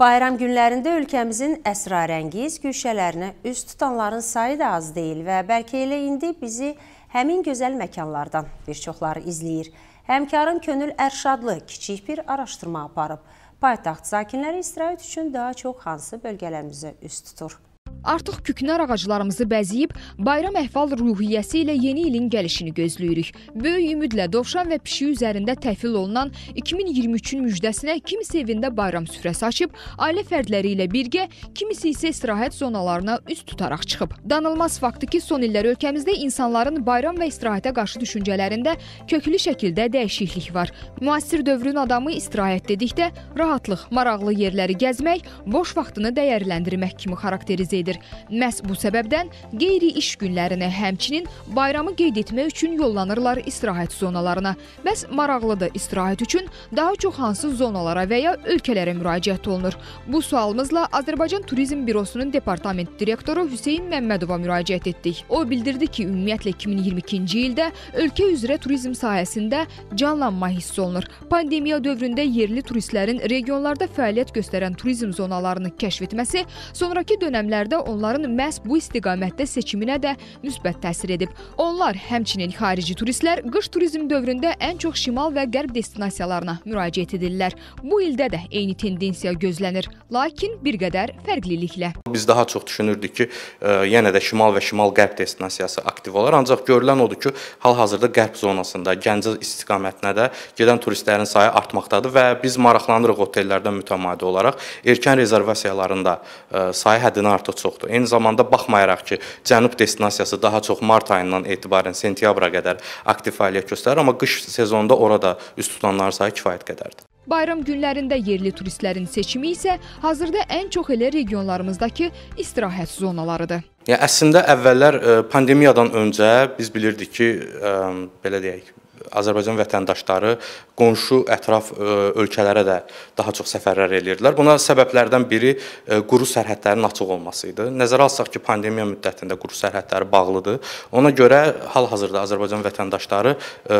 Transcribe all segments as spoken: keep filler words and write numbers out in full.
Bayram günlərində ölkəmizin əsrarəngiz güşələrinə üz tutanların sayı da az deyil və bəlkə elə indi bizi həmin gözəl məkanlardan bir çoxları izləyir. Həmkarın Könül Ərşadlı kiçik bir araşdırma aparıb. Paytaxt sakinləri istirahət üçün daha çox hansı bölgələrimizə üz tutur? Artıq küknar ağaclarımızı bəziyib, bayram əhval ruhiyyəsi ilə yeni ilin gəlişini gözləyirik. Böyük ümidlə dovşan və pişiyi üzərində təhvil olunan iki min iyirmi üçün müjdəsinə kimisi evində bayram süfrəsi açıb, ailə fərdləri ilə birgə, kimisi isə istirahət zonalarına üz tutaraq çıxıb. Danılmaz faktı ki, son illər ölkəmizdə insanların bayram və istirahətə qarşı düşüncələrində köklü şəkildə dəyişiklik var. Müasir dövrün adamı istirahət dedikdə rahatlıq, maraqlı yerləri gəzmək, boş vaxtını dəyərləndirmək kimi xarakterizə edir. Məhz bu səbəbdən qeyri-iş günlərini, həmçinin bayramı qeyd etmək üçün yollanırlar istirahət zonalarına. Bəs maraqlıdır istirahət üçün daha çox hansı zonalara və ya ölkələrə müraciət olunur? Bu sualımızla Azərbaycan Turizm Bürosunun departament direktoru Hüseyn Məmmədova müraciət etdik. O bildirdi ki, ümumiyyətlə iki min iyirmi ikinci ildə ölkə üzrə turizm sahəsində canlanma hiss olunur. Pandemiya dövründə yerli turistlərin regionlarda fəaliyyət göstərən turizm zonalarını kəşf etməsi sonraki dönəmlərdə onların məhz bu istiqamətdə seçiminə də müsbət təsir edib. Onlar, həmçinin xarici turistlər, qış turizm dövründə ən çox şimal və qərb destinasiyalarına müraciət edirlər. Bu ildə də eyni tendensiya gözlənir, lakin bir qədər fərqliliklə. Biz daha çox düşünürdük ki, e, yenə də şimal və şimal-qərb destinasiyası aktiv olar. Ancaq görülən odur ki, hal-hazırda qərb zonasında, Gəncə istiqamətinə də gedən turistlərin sayı artmaqdadır və biz maraqlanırıq otellərdən mütəmadi olaraq. Erkən rezervasiyalarında e, sayı həddindən artıq çoxdur. Eyni zamanda baxmayaraq ki, Cənub destinasiyası daha çox mart ayından etibarən sentyabra qədər aktiv fəaliyyət göstərir, amma qış sezonunda orada üz tutanların sayı kifayət qədərdir. Bayram günlərində yerli turistlərin seçimi isə hazırda ən çox elə regionlarımızdakı istirahət zonalarıdır. Yəni, əslində əvvəllər pandemiyadan öncə biz bilirdik ki, belə deyək, Azərbaycan vətəndaşları qonşu ətraf ölkələrə də daha çox səfərlər edirdilər. Buna səbəblərdən biri quru sərhədlərin açıq olması idi. Nəzərə alsaq ki, pandemiya müddətində quru sərhədləri bağlıdır. Ona görə hal-hazırda Azərbaycan vətəndaşları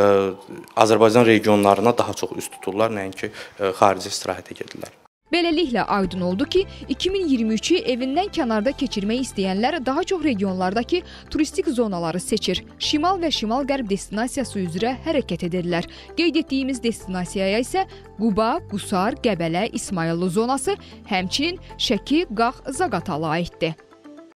Azərbaycan regionlarına daha çox üst tuturlar, nəinki xarici istirahətə gedirlər. Beləliklə aydın oldu ki, iki min iyirmi üçü evindən kənarda keçirmək istəyənlər daha çox regionlardakı turistik zonaları seçir. Şimal və şimal-qərb destinasiyası üzrə hərəkət edirlər. Qeyd etdiyimiz destinasiyaya isə Quba, Qusar, Qəbələ, İsmayıllı zonası, həmçinin Şəki, Qax, Zaqatala aiddir.